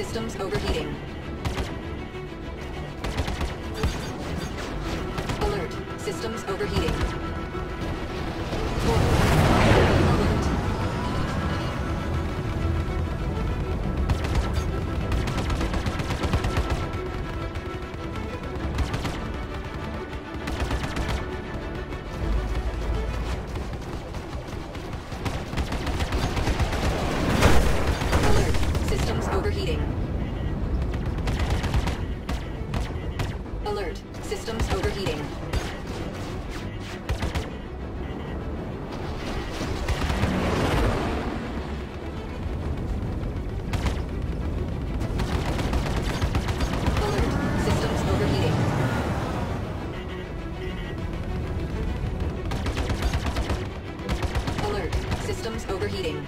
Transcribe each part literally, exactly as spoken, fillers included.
Systems overheating. Alert. Systems overheating. Alert. Overheating. Alert. Systems overheating. Alert. Systems overheating. Alert. Systems overheating.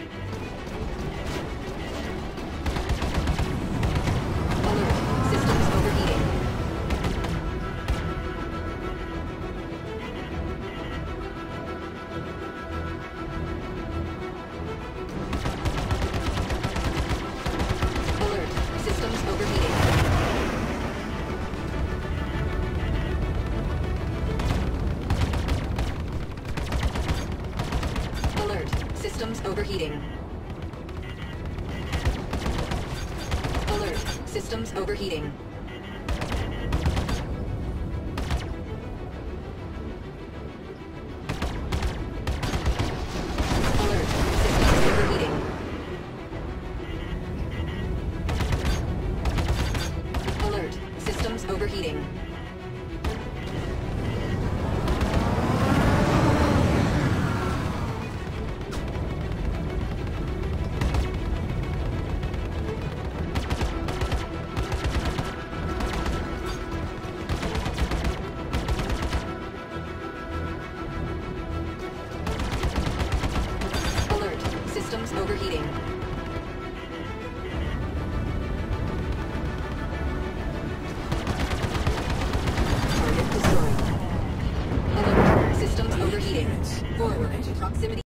Systems overheating. Alert. Systems overheating. Alert. Systems overheating. Alert. Systems overheating. Systems overheating. Target destroyed. Alert. Systems overheating. Forward. Proximity